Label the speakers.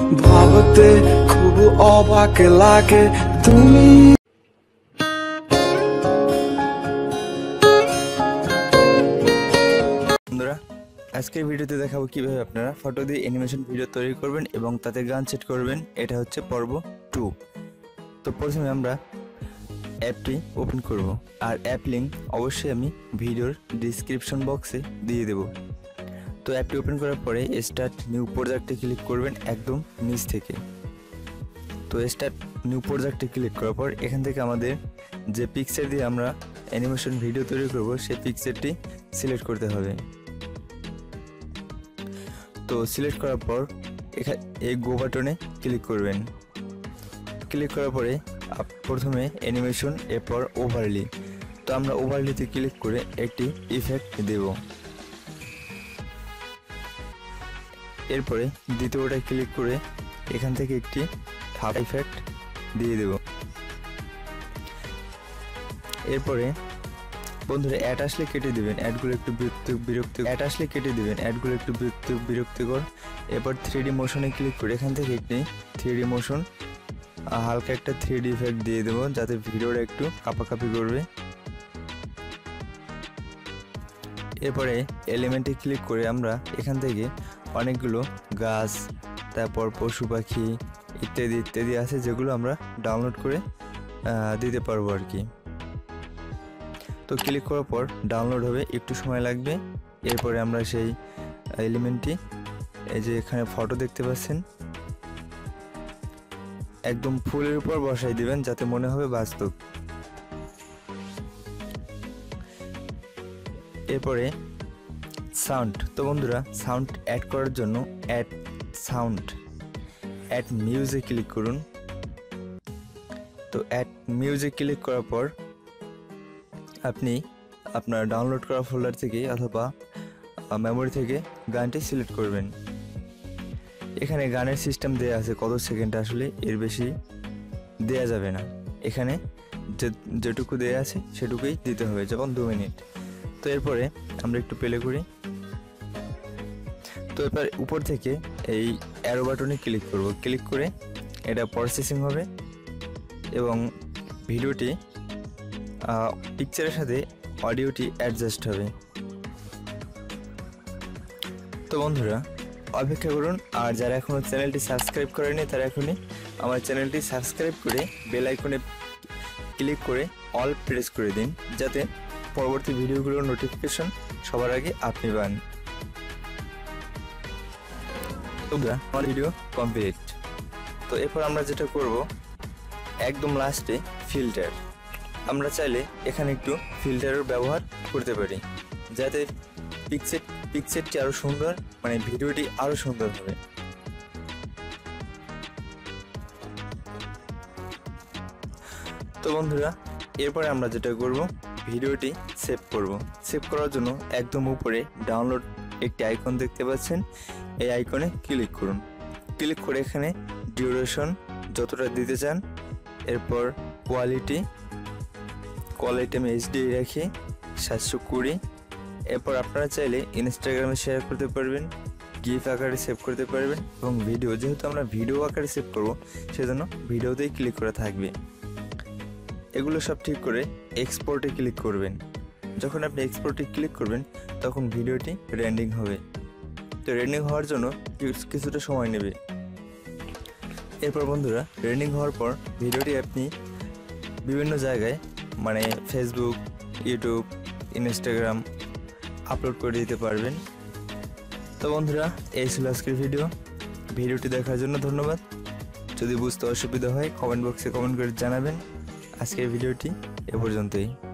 Speaker 1: ভাবতে খুব অবাক লাগে তুমি।
Speaker 2: বন্ধুরা, আজকের ভিডিওতে দেখাবো কিভাবে আপনারা ফটো দিয়ে অ্যানিমেশন ভিডিও তৈরি করবেন এবং তাতে গান সেট করবেন। এটা হচ্ছে পর্ব 2। তো প্রথমে আমরা অ্যাপটি ওপেন করব, আর অ্যাপ লিঙ্ক অবশ্যই আমি ভিডিওর ডিসক্রিপশন বক্সে দিয়ে দেব। তো অ্যাপটি ওপেন করার পরে স্টার্ট নিউ প্রজেক্টে ক্লিক করবেন একদম নিচ থেকে। তো স্টার্ট নিউ প্রজেক্টে ক্লিক করার পর এখান থেকে আমাদের যে পিকচার দিয়ে আমরা অ্যানিমেশন ভিডিও তৈরি করব সেই পিকচারটি সিলেক্ট করতে হবে। তো সিলেক্ট করার পর এই গো বাটনে ক্লিক করবেন। ক্লিক করার পরে প্রথমে অ্যানিমেশন, এরপর ওভারলি। তো আমরা ওভারলিতে ক্লিক করে একটি ইফেক্ট দেব। এরপরে দ্বিতীয়টায় ক্লিক করে এখান থেকে একটি হাফ ইফেক্ট দিয়ে দেব। এরপরে বন্ধুরা অ্যাড আসলে কেটে দিবেন, অ্যাডগুলো একটু বিরক্তিকর। এরপর 3D মোশনে ক্লিক করে এখান থেকে একটি 3D মোশন হালকা একটা 3D ইফেক্ট দিয়ে দেবো, যাতে ভিডিওটা একটু কাঁপাকাঁপি করবে। এরপরে এলিমেন্টে ক্লিক করে আমরা এখান থেকে অনেকগুলো গাছ, তারপর পশু পাখি ইত্যাদি ইত্যাদি আছে, যেগুলো আমরা ডাউনলোড করে দিতে পারবো আর কি। তো ক্লিক করার পর ডাউনলোড হবে, একটু সময় লাগবে। এরপরে আমরা সেই এলিমেন্টটি, এই যে এখানে ফটো দেখতে পাচ্ছেন, একদম ফুলের উপর বসাই দিবেন, যাতে মনে হবে বাস্তব। এরপরে সাউন্ড। তো বন্ধুরা, সাউন্ড অ্যাড করার জন্য অ্যাড মিউজিক ক্লিক করুন। তো অ্যাড মিউজিক ক্লিক করার পর আপনি আপনার ডাউনলোড করা ফোল্ডার থেকে অথবা মেমোরি থেকে গানটি সিলেক্ট করবেন। এখানে গানের সিস্টেম দেয়া আছে কত সেকেন্ড, আসলে এর বেশি দেয়া যাবে না। এখানে যেটুকু দেয়া আছে সেটুকুই দিতে হবে, যেমন 2 মিনিট। তো এরপরে আমরা একটু প্লে করি। তো এরপর উপর থেকে এই অ্যারো বাটনে ক্লিক করব। ক্লিক করে এটা প্রসেসিং হবে এবং ভিডিওটি পিকচারের সাথে অডিওটি অ্যাডজাস্ট হবে। তো বন্ধুরা, অপেক্ষা করুন। আর যারা এখনও চ্যানেলটি সাবস্ক্রাইব করেনি তারা এখনই আমার চ্যানেলটি সাবস্ক্রাইব করে বেল আইকনে ক্লিক করে অল প্রেস করে দিন, যাতে পরবর্তী ভিডিওগুলোর নোটিফিকেশন সবার আগে আপনি পান। বন্ধুরা, আমার ভিডিও কমপ্লিট। তো এরপর আমরা যেটা করব, একদম লাস্টে ফিল্টার। আমরা চাইলে এখানে একটু ফিল্টারের ব্যবহার করতে পারি, যাতে পিকচারটি আরো সুন্দর, মানে ভিডিওটি আরো সুন্দর হবে। তো বন্ধুরা, এরপরে আমরা যেটা করব, ভিডিওটি সেভ করব। সেভ করার জন্য একদম উপরে ডাউনলোড একটি আইকন দেখতে পাচ্ছেন, এই আইকনে ক্লিক করুন। ক্লিক করে এখানে ডিউরেশন যতটা দিতে চান, এরপর কোয়ালিটি আমি HD রাখি 720। এরপর আপনারা চাইলে ইনস্টাগ্রামে শেয়ার করতে পারবেন, গিফ আকারে সেভ করতে পারবেন, এবং ভিডিও, যেহেতু আমরা ভিডিও আকারে সেভ করব সেজন্য ভিডিওতেই ক্লিক করা থাকবে। এগুলো সব ঠিক করে এক্সপোর্টে ক্লিক করবেন। যখন আপনি এক্সপোর্টে ক্লিক করবেন তখন ভিডিওটি রেন্ডিং হবে। তো রেন্ডিং হওয়ার জন্য কিছুটা সময় নেবে। এরপর বন্ধুরা, রেন্ডিং হওয়ার পর ভিডিওটি আপনি বিভিন্ন জায়গায়, মানে ফেসবুক, ইউটিউব, ইনস্টাগ্রাম আপলোড করে দিতে পারবেন। তো বন্ধুরা, এই ছিল আজকের ভিডিওটি দেখার জন্য ধন্যবাদ। যদি বুঝতে অসুবিধা হয় কমেন্ট বক্সে কমেন্ট করে জানাবেন। আজকের ভিডিওটি এ পর্যন্তই।